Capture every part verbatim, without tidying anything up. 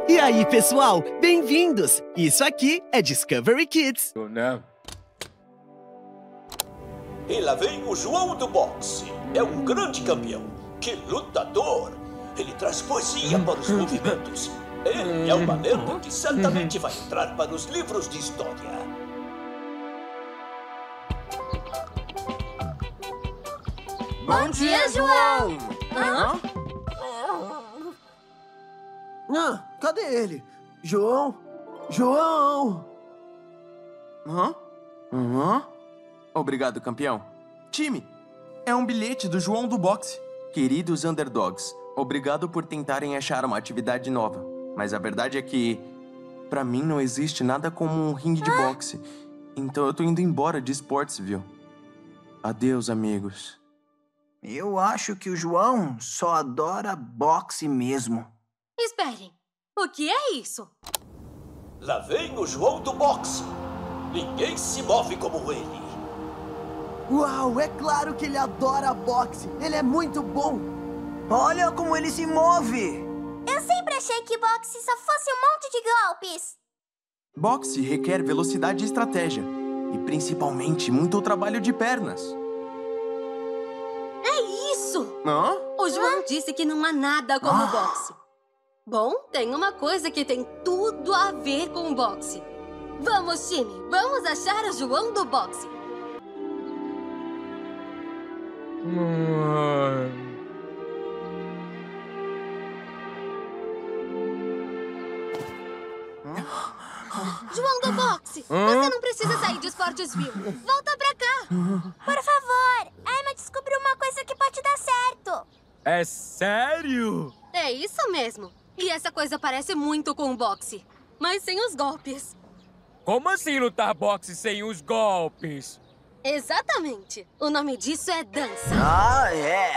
E aí, pessoal? Bem-vindos! Isso aqui é Discovery Kids. Não. E lá vem o João do boxe. É um grande campeão. Que lutador! Ele traz poesia para os movimentos. Ele é uma lenda que certamente vai entrar para os livros de história. Bom dia, João! Hã? Ah, cadê ele? João? João! Hã? Hã? Obrigado, campeão. Time, é um bilhete do João do boxe. Queridos underdogs, obrigado por tentarem achar uma atividade nova. Mas a verdade é que, pra mim, não existe nada como um ringue de boxe. Então eu tô indo embora de Sportsville. Adeus, amigos. Eu acho que o João só adora boxe mesmo. Esperem, o que é isso? Lá vem o João do boxe. Ninguém se move como ele. Uau, é claro que ele adora boxe. Ele é muito bom. Olha como ele se move. Eu sempre achei que boxe só fosse um monte de golpes. Boxe requer velocidade e estratégia. E principalmente muito trabalho de pernas. É isso! Hã? O João disse que não há nada como Ah. boxe. Bom, tem uma coisa que tem tudo a ver com boxe. Vamos, time, vamos achar o João do boxe. João do boxe, você não precisa sair de Sportsville. Volta pra cá. Por favor, a Emma descobriu uma coisa que pode dar certo. É sério? É isso mesmo. E essa coisa parece muito com o boxe, mas sem os golpes. Como assim lutar boxe sem os golpes? Exatamente. O nome disso é dança. Ah, é.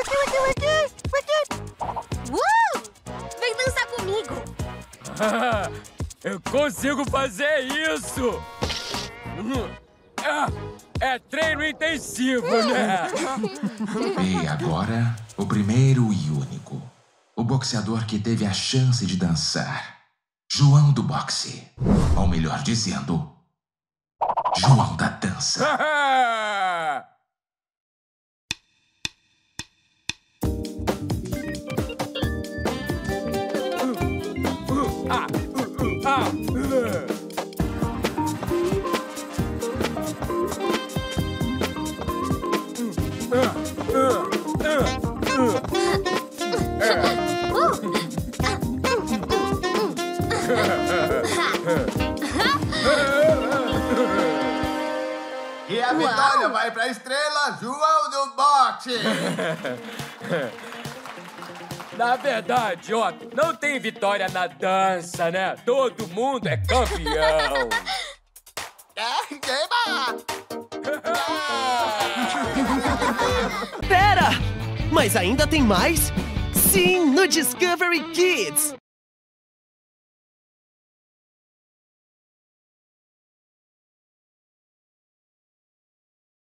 Uau! Vem dançar comigo. Eu consigo fazer isso! Ah, é treino intensivo, né? E agora, o primeiro e único. O boxeador que teve a chance de dançar. João do boxe. Ou melhor dizendo, João da dança. Ah, ah, E a vitória vai pra estrela João do boxe! Na verdade, Otto, não tem vitória na dança, né? Todo mundo é campeão. Pera! Mas ainda tem mais? Sim, no Discovery Kids!